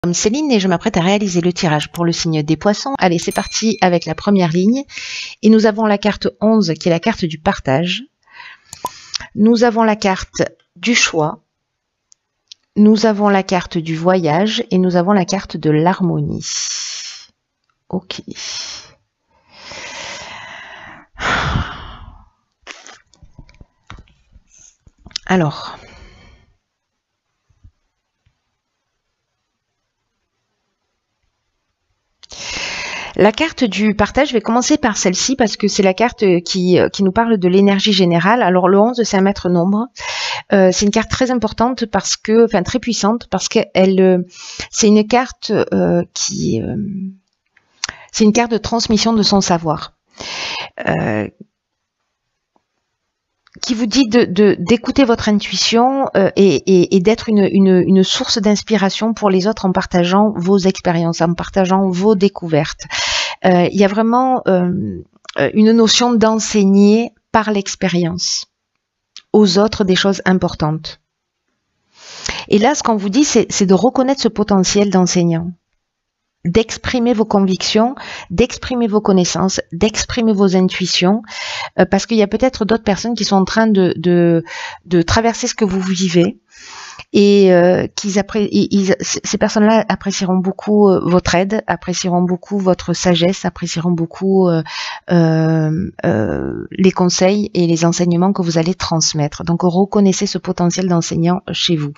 Céline et je m'apprête à réaliser le tirage pour le signe des poissons. Allez, c'est parti avec la première ligne. Et nous avons la carte 11 qui est la carte du partage. Nous avons la carte du choix. Nous avons la carte du voyage et nous avons la carte de l'harmonie. Ok. Alors... La carte du partage, je vais commencer par celle-ci parce que c'est la carte qui nous parle de l'énergie générale. Alors le 11, c'est un maître nombre. C'est une carte très importante parce que, enfin très puissante parce qu'elle, c'est une carte c'est une carte de transmission de son savoir. Qui vous dit d'écouter votre intuition et d'être une source d'inspiration pour les autres en partageant vos expériences, en partageant vos découvertes. Il y a vraiment une notion d'enseigner par l'expérience aux autres des choses importantes. Et là, ce qu'on vous dit, c'est de reconnaître ce potentiel d'enseignant, d'exprimer vos convictions, d'exprimer vos connaissances, d'exprimer vos intuitions, parce qu'il y a peut-être d'autres personnes qui sont en train de traverser ce que vous vivez et ces personnes-là apprécieront beaucoup votre aide, apprécieront beaucoup votre sagesse, apprécieront beaucoup les conseils et les enseignements que vous allez transmettre. Donc reconnaissez ce potentiel d'enseignant chez vous.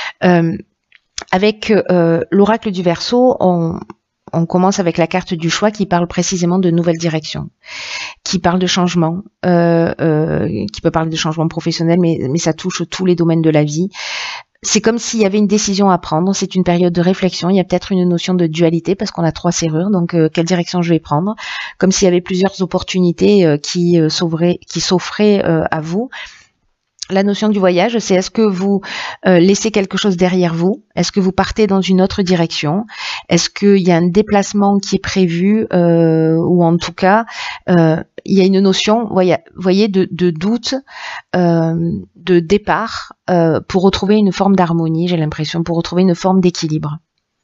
Avec l'oracle du Verseau, on commence avec la carte du choix qui parle précisément de nouvelles directions, qui parle de changement, qui peut parler de changement professionnel, mais ça touche tous les domaines de la vie. C'est comme s'il y avait une décision à prendre, c'est une période de réflexion, il y a peut-être une notion de dualité parce qu'on a 3 serrures, donc quelle direction je vais prendre, comme s'il y avait plusieurs opportunités qui s'offraient à vous. La notion du voyage, c'est est-ce que vous laissez quelque chose derrière vous? Est-ce que vous partez dans une autre direction? Est-ce qu'il y a un déplacement qui est prévu ou en tout cas, il y a une notion, voyez, de doute, de départ pour retrouver une forme d'harmonie, j'ai l'impression, pour retrouver une forme d'équilibre.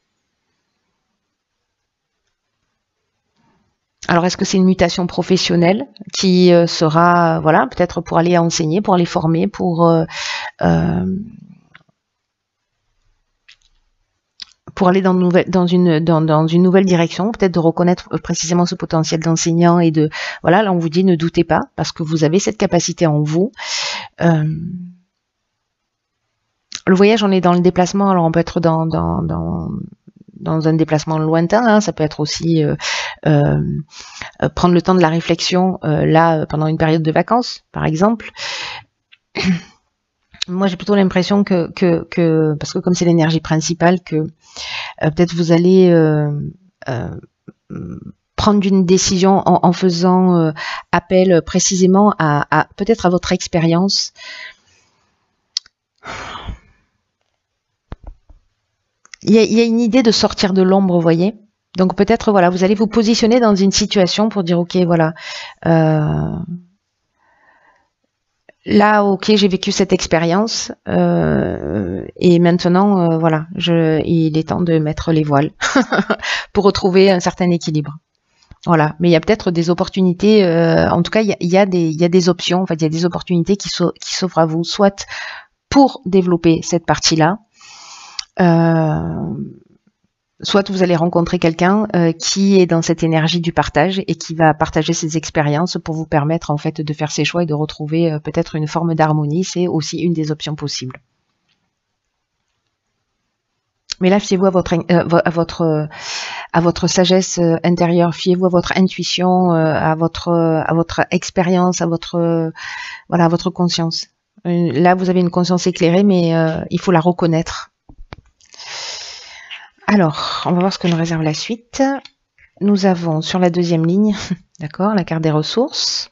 Alors, est-ce que c'est une mutation professionnelle qui sera, voilà, peut-être pour aller enseigner, pour aller former, pour aller dans une nouvelle direction, peut-être de reconnaître précisément ce potentiel d'enseignant et de, voilà, là on vous dit ne doutez pas parce que vous avez cette capacité en vous. Le voyage, on est dans le déplacement, alors on peut être dans un déplacement lointain, hein, ça peut être aussi prendre le temps de la réflexion là pendant une période de vacances, par exemple. Moi, j'ai plutôt l'impression que parce que comme c'est l'énergie principale, que peut-être vous allez prendre une décision en faisant appel précisément à peut-être à votre expérience. Il y a une idée de sortir de l'ombre, vous voyez. Donc peut-être, voilà, vous allez vous positionner dans une situation pour dire, ok, voilà, là, ok, j'ai vécu cette expérience et maintenant, voilà, il est temps de mettre les voiles pour retrouver un certain équilibre. Voilà, mais il y a peut-être des opportunités, en tout cas, il y a des options, en fait, il y a des opportunités qui s'offrent à vous, soit pour développer cette partie-là, soit vous allez rencontrer quelqu'un qui est dans cette énergie du partage et qui va partager ses expériences pour vous permettre en fait de faire ses choix et de retrouver peut-être une forme d'harmonie. C'est aussi une des options possibles. Mais là, fiez-vous à votre sagesse intérieure, fiez-vous à votre intuition, à votre expérience, à votre conscience. Là, vous avez une conscience éclairée, mais il faut la reconnaître. Alors, on va voir ce que nous réserve la suite. Nous avons sur la deuxième ligne, d'accord, la carte des ressources.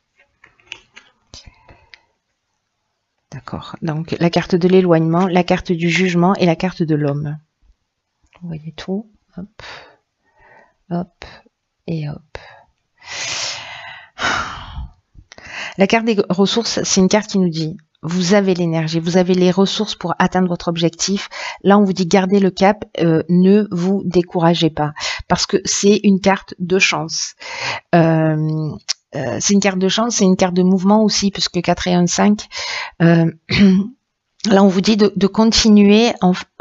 D'accord, donc la carte de l'éloignement, la carte du jugement et la carte de l'homme. Vous voyez tout, hop, hop et hop. La carte des ressources, c'est une carte qui nous dit vous avez l'énergie, vous avez les ressources pour atteindre votre objectif. Là, on vous dit gardez le cap, ne vous découragez pas, parce que c'est une carte de chance. C'est une carte de chance, c'est une carte de mouvement aussi, puisque 4 et 1, 5. Là, on vous dit de continuer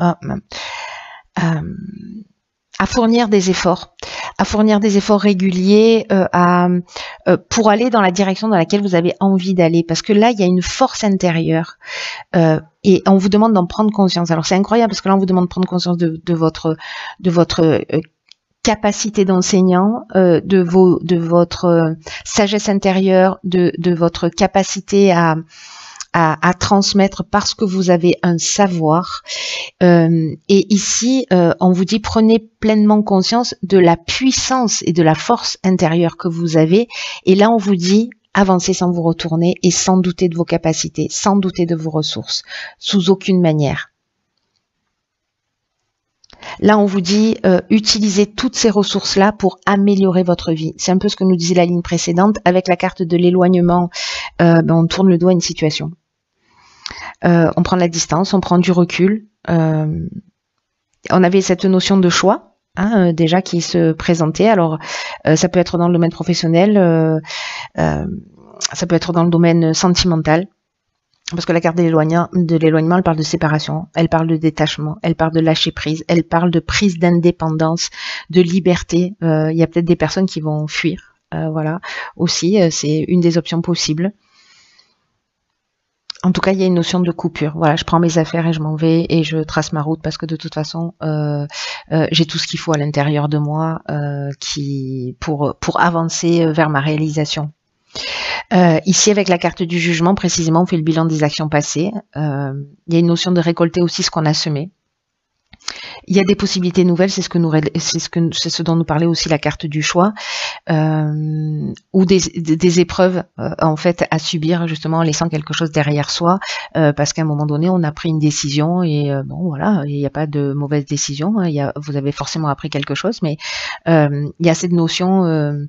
à fournir des efforts, réguliers pour aller dans la direction dans laquelle vous avez envie d'aller, parce que là il y a une force intérieure et on vous demande d'en prendre conscience. Alors c'est incroyable parce que là on vous demande de prendre conscience de votre capacité d'enseignant, de votre sagesse intérieure, de votre capacité à transmettre parce que vous avez un savoir. Et ici, on vous dit prenez pleinement conscience de la puissance et de la force intérieure que vous avez. Et là, on vous dit avancez sans vous retourner et sans douter de vos capacités, sans douter de vos ressources, sous aucune manière. Là, on vous dit utilisez toutes ces ressources-là pour améliorer votre vie. C'est un peu ce que nous disait la ligne précédente. Avec la carte de l'éloignement, on tourne le dos à une situation. On prend la distance, on prend du recul. On avait cette notion de choix déjà qui se présentait. Alors, ça peut être dans le domaine professionnel, ça peut être dans le domaine sentimental. Parce que la carte de l'éloignement, elle parle de séparation, elle parle de détachement, elle parle de lâcher prise, elle parle de prise d'indépendance, de liberté. Il y a peut-être des personnes qui vont fuir, voilà. Aussi, c'est une des options possibles. En tout cas, il y a une notion de coupure. Voilà, je prends mes affaires et je m'en vais et je trace ma route parce que de toute façon, j'ai tout ce qu'il faut à l'intérieur de moi pour avancer vers ma réalisation. Ici, avec la carte du jugement, précisément, on fait le bilan des actions passées. Il y a une notion de récolter aussi ce qu'on a semé. Il y a des possibilités nouvelles, c'est ce dont nous parlait aussi la carte du choix, ou des épreuves en fait à subir justement en laissant quelque chose derrière soi, parce qu'à un moment donné on a pris une décision et bon voilà, il n'y a pas de mauvaise décision, vous avez forcément appris quelque chose, mais il y a cette notion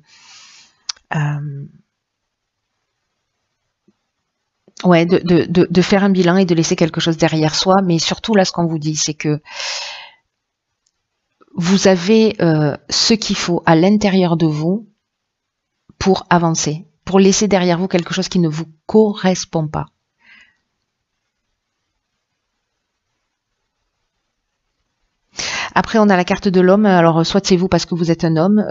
ouais, de faire un bilan et de laisser quelque chose derrière soi, mais surtout là ce qu'on vous dit c'est que vous avez ce qu'il faut à l'intérieur de vous pour avancer, pour laisser derrière vous quelque chose qui ne vous correspond pas. Après, on a la carte de l'homme. Alors, soit c'est vous parce que vous êtes un homme,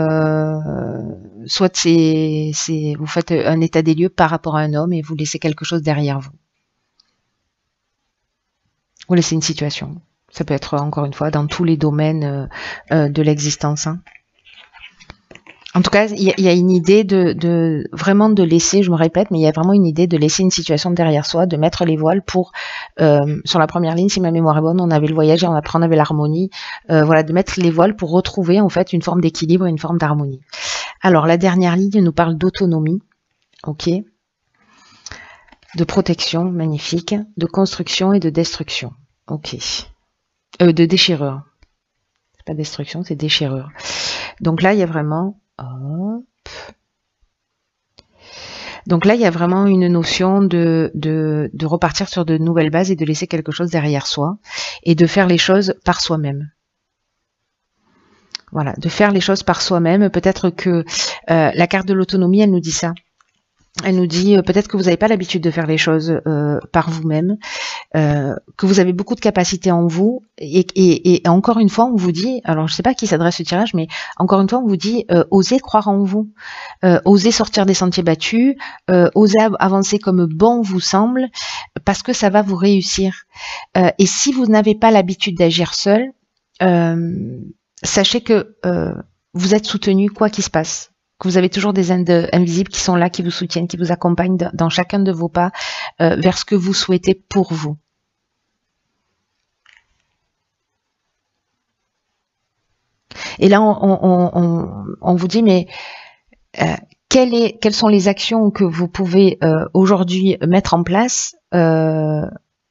soit vous faites un état des lieux par rapport à un homme et vous laissez quelque chose derrière vous. Vous laissez une situation. Ça peut être, encore une fois, dans tous les domaines de l'existence. En tout cas, il y a une idée vraiment de laisser, je me répète, mais il y a vraiment une idée de laisser une situation derrière soi, de mettre les voiles pour, sur la première ligne, si ma mémoire est bonne, on avait le voyage et après on avait l'harmonie, voilà, de mettre les voiles pour retrouver en fait une forme d'équilibre et une forme d'harmonie. Alors, la dernière ligne nous parle d'autonomie, ok, de protection, magnifique, de construction et de destruction, ok. De déchirure. C'est pas destruction, c'est déchirure. Donc là, il y a vraiment... Hop. Donc là, il y a vraiment une notion de repartir sur de nouvelles bases et de laisser quelque chose derrière soi et de faire les choses par soi-même. Voilà, de faire les choses par soi-même. Peut-être que la carte de l'autonomie, elle nous dit ça. Elle nous dit peut-être que vous n'avez pas l'habitude de faire les choses par vous-même, que vous avez beaucoup de capacités en vous, et encore une fois, on vous dit, alors je ne sais pas à qui s'adresse ce tirage, mais encore une fois, on vous dit osez croire en vous, osez sortir des sentiers battus, osez avancer comme bon vous semble, parce que ça va vous réussir. Et si vous n'avez pas l'habitude d'agir seul, sachez que vous êtes soutenu quoi qu'il se passe. Que vous avez toujours des aides invisibles qui sont là, qui vous soutiennent, qui vous accompagnent dans chacun de vos pas vers ce que vous souhaitez pour vous. Et là, on vous dit, mais quelles sont les actions que vous pouvez aujourd'hui mettre en place de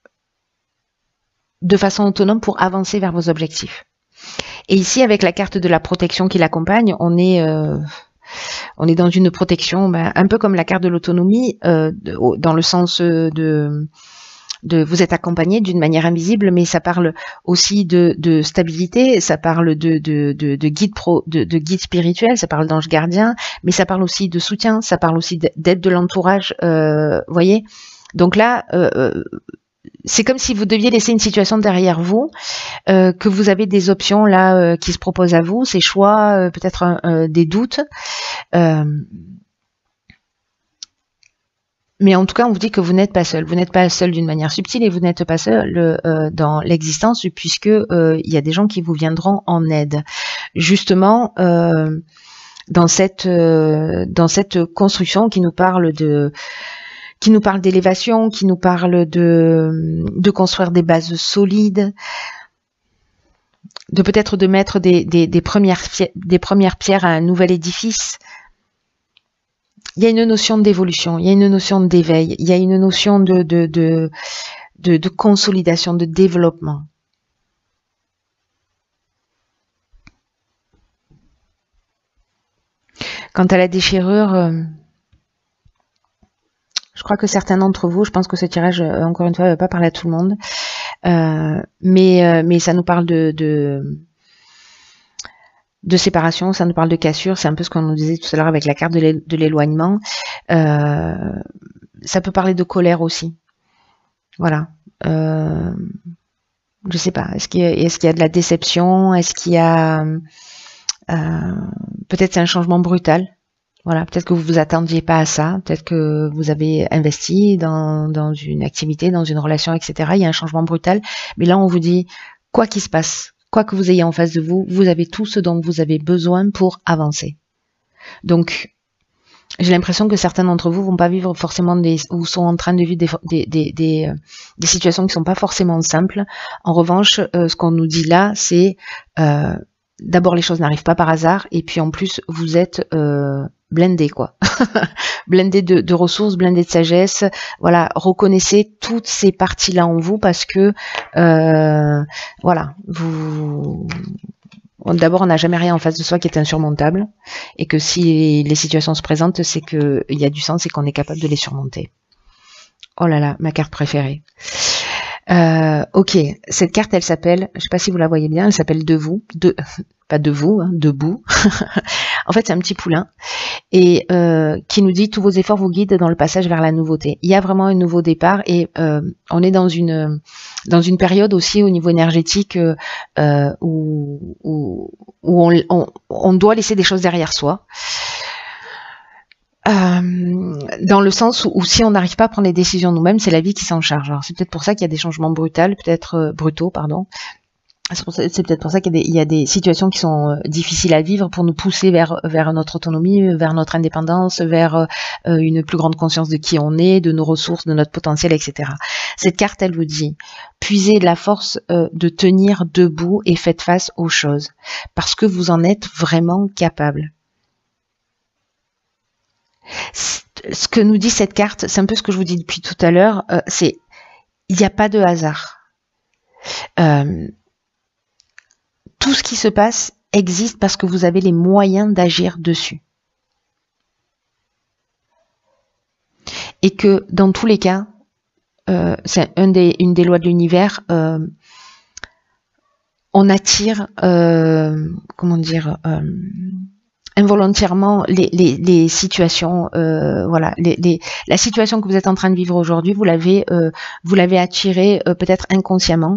façon autonome pour avancer vers vos objectifs. Et ici, avec la carte de la protection qui l'accompagne, on est on est dans une protection, un peu comme la carte de l'autonomie, dans le sens de vous êtes accompagné d'une manière invisible, mais ça parle aussi de stabilité, ça parle de guide spirituel, ça parle d'ange gardien, mais ça parle aussi de soutien, ça parle aussi d'aide de l'entourage, voyez. Donc là, c'est comme si vous deviez laisser une situation derrière vous, que vous avez des options là qui se proposent à vous, ces choix, peut-être des doutes. Mais en tout cas, on vous dit que vous n'êtes pas seul. Vous n'êtes pas seul d'une manière subtile et vous n'êtes pas seul dans l'existence, puisque il y a des gens qui vous viendront en aide. Justement, dans cette construction qui nous parle d'élévation, qui nous parle de construire des bases solides, de peut-être de mettre des premières pierres à un nouvel édifice. Il y a une notion d'évolution, il y a une notion d'éveil, il y a une notion de consolidation, de développement. Quant à la déchirure, je crois que certains d'entre vous, je pense que ce tirage, encore une fois, ne va pas parler à tout le monde, mais ça nous parle de séparation, ça nous parle de cassure, c'est un peu ce qu'on nous disait tout à l'heure avec la carte de l'éloignement. Ça peut parler de colère aussi. Voilà. Je sais pas. Est-ce qu'il y a de la déception? Est-ce qu'il y a peut-être c'est un changement brutal. Voilà, peut-être que vous vous attendiez pas à ça, peut-être que vous avez investi dans une activité, dans une relation, etc. Il y a un changement brutal, mais là on vous dit quoi qu'il se passe, quoi que vous ayez en face de vous, vous avez tout ce dont vous avez besoin pour avancer. Donc j'ai l'impression que certains d'entre vous vont pas vivre forcément ou sont en train de vivre des situations qui sont pas forcément simples. En revanche, ce qu'on nous dit là, c'est d'abord les choses n'arrivent pas par hasard, et puis en plus vous êtes blindé quoi, blindé de ressources, blindé de sagesse. Voilà, reconnaissez toutes ces parties-là en vous parce que voilà, d'abord on n'a jamais rien en face de soi qui est insurmontable, et que si les situations se présentent, c'est que il y a du sens et qu'on est capable de les surmonter. Oh là là, ma carte préférée. Ok, cette carte, elle s'appelle, je sais pas si vous la voyez bien, elle s'appelle pas de vous, hein, debout. En fait, c'est un petit poulain et qui nous dit tous vos efforts vous guident dans le passage vers la nouveauté. Il y a vraiment un nouveau départ et on est dans une période aussi au niveau énergétique où on doit laisser des choses derrière soi. Dans le sens où si on n'arrive pas à prendre les décisions nous-mêmes, c'est la vie qui s'en charge. Alors c'est peut-être pour ça qu'il y a des changements brutaux, pardon. C'est peut-être pour ça qu'il y a des situations qui sont difficiles à vivre pour nous pousser vers notre autonomie, vers notre indépendance, vers une plus grande conscience de qui on est, de nos ressources, de notre potentiel, etc. Cette carte, elle vous dit, puisez de la force de tenir debout et faites face aux choses, parce que vous en êtes vraiment capable. Ce que nous dit cette carte, c'est un peu ce que je vous dis depuis tout à l'heure, c'est il n'y a pas de hasard. Tout ce qui se passe existe parce que vous avez les moyens d'agir dessus. Et que dans tous les cas, c'est une des lois de l'univers, on attire, comment dire, involontairement les situations, voilà, la situation que vous êtes en train de vivre aujourd'hui, vous l'avez attirée peut-être inconsciemment.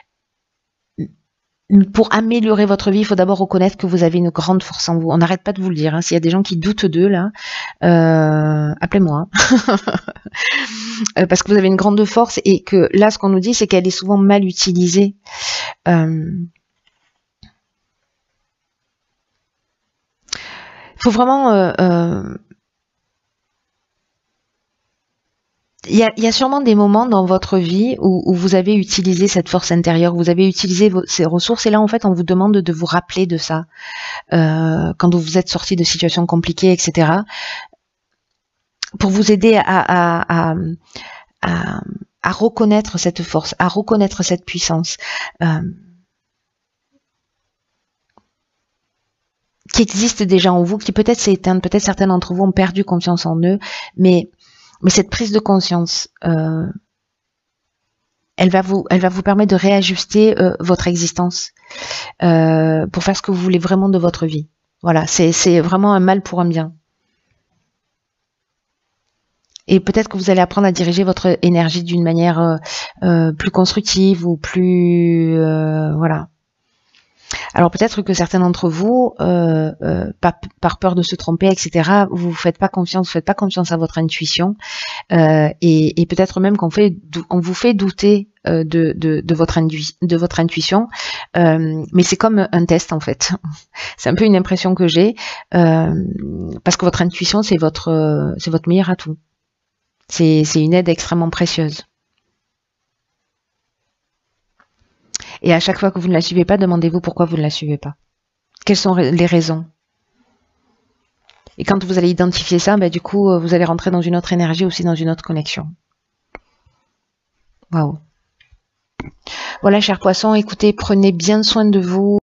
Pour améliorer votre vie, il faut d'abord reconnaître que vous avez une grande force en vous. On n'arrête pas de vous le dire. Hein. S'il y a des gens qui doutent d'eux là, appelez-moi. Parce que vous avez une grande force et que là, ce qu'on nous dit, c'est qu'elle est souvent mal utilisée. Faut vraiment il y a sûrement des moments dans votre vie où vous avez utilisé cette force intérieure, vous avez utilisé ces ressources, et là en fait on vous demande de vous rappeler de ça quand vous êtes sorti de situations compliquées, etc. Pour vous aider à reconnaître cette force, à reconnaître cette puissance. qui existe déjà en vous, qui peut-être s'est éteinte, peut-être certains d'entre vous ont perdu confiance en eux, mais cette prise de conscience, elle va vous permettre de réajuster votre existence pour faire ce que vous voulez vraiment de votre vie. Voilà, c'est vraiment un mal pour un bien. Et peut-être que vous allez apprendre à diriger votre énergie d'une manière plus constructive ou plus voilà. Alors peut-être que certains d'entre vous, par peur de se tromper, etc., vous faites pas confiance à votre intuition, et peut-être même qu'on vous fait douter de votre intuition, mais c'est comme un test en fait. C'est un peu une impression que j'ai, parce que votre intuition c'est votre meilleur atout. C'est une aide extrêmement précieuse. Et à chaque fois que vous ne la suivez pas, demandez-vous pourquoi vous ne la suivez pas. Quelles sont les raisons? Et quand vous allez identifier ça, du coup, vous allez rentrer dans une autre énergie, aussi dans une autre connexion. Waouh. Voilà, chers poissons, écoutez, prenez bien soin de vous.